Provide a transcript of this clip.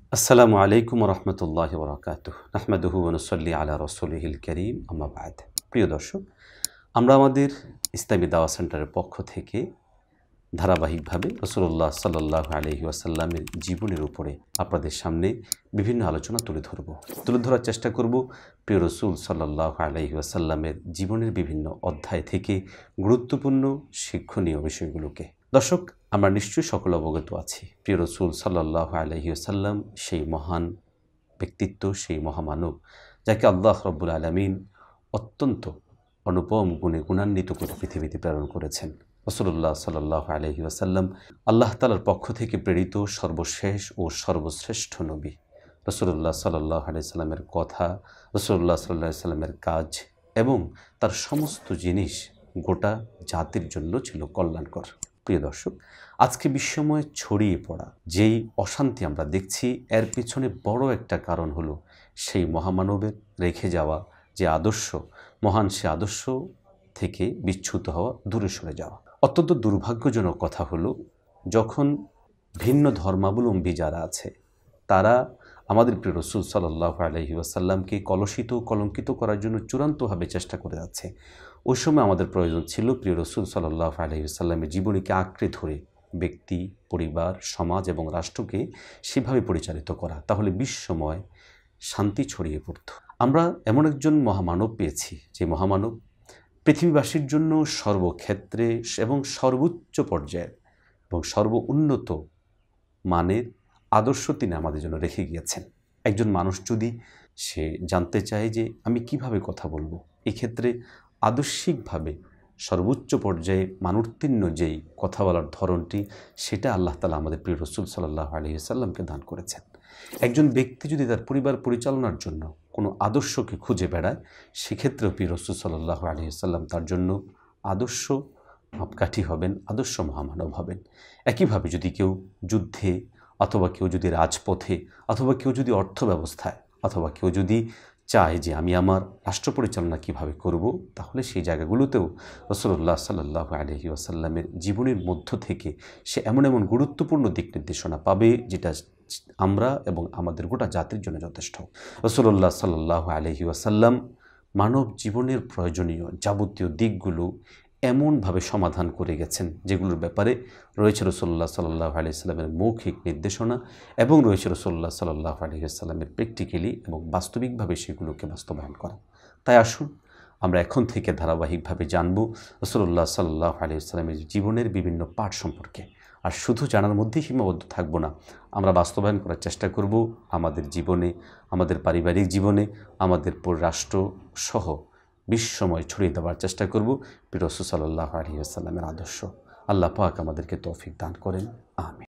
আসসালামু আলাইকুম রহমতুল্লাহ বরকাতুহ নাহমাদুহু ওয়া নুসাল্লি আলা রাসূলিহিল কারীম আম্মা বা'দ। প্রিয় দর্শক, আমরা আমাদের ইসলামী দাওয়া সেন্টারের পক্ষ থেকে ধারাবাহিকভাবে রাসূলুল্লাহ সাল্লাল্লাহু আলাইহি ওয়াসাল্লামের জীবনের উপরে আপনাদের সামনে বিভিন্ন আলোচনা তুলে ধরার চেষ্টা করব প্রিয় রাসূল সাল্লাল্লাহু আলাইহি ওয়াসাল্লামের জীবনের বিভিন্ন অধ্যায় থেকে গুরুত্বপূর্ণ শিক্ষণীয় বিষয়গুলোকে। দর্শক, আমরা নিশ্চয়ই সকলে অবগত আছি প্রিয় রাসূল সাল্লাল্লাহু আলাইহি ওয়াসাল্লাম সেই মহান ব্যক্তিত্ব, সেই মহামানব যাকে আল্লাহ রাব্বুল আলামিন অত্যন্ত অনুপম গুণে গুণান্বিত করে পৃথিবীতে প্রেরণ করেছেন। রাসূলুল্লাহ সাল্লাল্লাহু আলাইহি ওয়াসাল্লাম আল্লাহ তাআলার পক্ষ থেকে প্রেরিত সর্বশেষ ও সর্বশ্রেষ্ঠ নবী। রাসূলুল্লাহ সাল্লাল্লাহু আলাইহি সাল্লামের কথা, রাসূলুল্লাহ সাল্লাল্লাহু আলাইহি সাল্লামের কাজ এবং তার সমস্ত জিনিস গোটা জাতির জন্য ছিল কল্যাণকর। প্রিয় দর্শক, আজকে বিশ্বময় ছড়িয়ে পড়া যেই অশান্তি আমরা দেখছি, এর পিছনে বড় একটা কারণ হলো সেই মহামানবের রেখে যাওয়া যে আদর্শ, মহান সে আদর্শ থেকে বিচ্যুত হওয়া, দূরে সরে যাওয়া। অত্যন্ত দুর্ভাগ্যজনক কথা হলো, যখন ভিন্ন ধর্মাবলম্বী যারা আছে তারা আমাদের প্রিয় রাসূল সাল্লাল্লাহু আলাইহি ওয়াসাল্লামকে কলুষিত, কলঙ্কিত করার জন্য চূড়ান্তভাবে চেষ্টা করে যাচ্ছে। ওই সময় আমাদের প্রয়োজন ছিল প্রিয় রাসূল সাল্লাল্লাহু আলাইহি ওয়াসাল্লামের জীবনীকে আঁকড়ে ধরে ব্যক্তি, পরিবার, সমাজ এবং রাষ্ট্রকে সেভাবে পরিচালিত করা, তাহলে বিশ্বময় শান্তি ছড়িয়ে পড়ত। আমরা এমন একজন মহামানব পেয়েছি যে মহামানব পৃথিবীবাসীর জন্য সর্বক্ষেত্রে এবং সর্বোচ্চ পর্যায়ের এবং উন্নত মানের আদর্শ তিনি আমাদের জন্য রেখে গিয়েছেন। একজন মানুষ যদি সে জানতে চায় যে আমি কিভাবে কথা বলবো, এক্ষেত্রে আদর্শিকভাবে সর্বোচ্চ পর্যায়ে মানোত্তীর্ণ যেই কথা বলার ধরনটি, সেটা আল্লাহ তাআলা আমাদের প্রিয় রাসূল সাল্লাল্লাহু আলাইহি ওয়াসাল্লামকে দান করেছেন। একজন ব্যক্তি যদি তার পরিবার পরিচালনার জন্য কোনো আদর্শকে খুঁজে বেড়ায়, সেক্ষেত্রেও প্রিয় রাসূল সাল্লাল্লাহু আলাইহি ওয়াসাল্লাম তার জন্য আদর্শ মাপকাঠি হবেন, আদর্শ মহামানব হবেন। একইভাবে যদি কেউ যুদ্ধে, অথবা কেউ যদি রাজপথে, অথবা কেউ যদি অর্থ ব্যবস্থায়, অথবা কেউ যদি চায় যে আমি আমার রাষ্ট্র পরিচালনা কীভাবে করব, তাহলে সেই জায়গাগুলোতেও রাসূলুল্লাহ সাল্লাল্লাহু আলাইহি ওয়াসাল্লামের জীবনের মধ্য থেকে সে এমন এমন গুরুত্বপূর্ণ দিক নির্দেশনা পাবে যেটা আমরা এবং আমাদের গোটা জাতির জন্য যথেষ্ট। রাসূলুল্লাহ সাল্লাল্লাহু আলাইহি ওয়াসাল্লাম মানব জীবনের প্রয়োজনীয় যাবতীয় দিকগুলো এমনভাবে সমাধান করে গেছেন, যেগুলোর ব্যাপারে রয়েছে রাসূলুল্লাহ সাল্লাল্লাহু আলাইহি ওয়াসাল্লামের মৌখিক নির্দেশনা এবং রয়েছে রাসূলুল্লাহ সাল্লাল্লাহু আলাইহি ওয়াসাল্লামের প্র্যাকটিক্যালি এবং বাস্তবিকভাবে সেগুলোকে বাস্তবায়ন করা। তাই আসুন আমরা এখন থেকে ধারাবাহিকভাবে জানব রাসূলুল্লাহ সাল্লাল্লাহু আলাইহি ওয়াসাল্লামের জীবনের বিভিন্ন পাঠ সম্পর্কে। আর শুধু জানার মধ্যেই সীমাবদ্ধ থাকব না, আমরা বাস্তবায়ন করার চেষ্টা করব আমাদের জীবনে, আমাদের পারিবারিক জীবনে, আমাদের রাষ্ট্র সহ বিশ্বময় ছড়িয়ে দেওয়ার চেষ্টা করব প্রিয় রাসূল সাল্লাল্লাহু আলাইহি ওয়াসাল্লামের আদর্শ। আল্লাহ পাক আমাদেরকে তৌফিক দান করেন, আমিন।